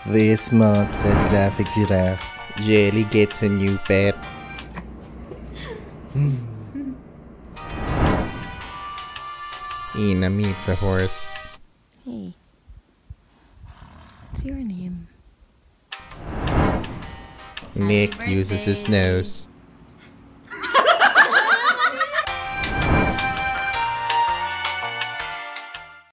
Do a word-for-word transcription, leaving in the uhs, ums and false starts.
This month at Graphic Giraffe, Jelly gets a new pet. Ina meets a horse. Hey, what's your name? Nick Happy uses his birthday. nose.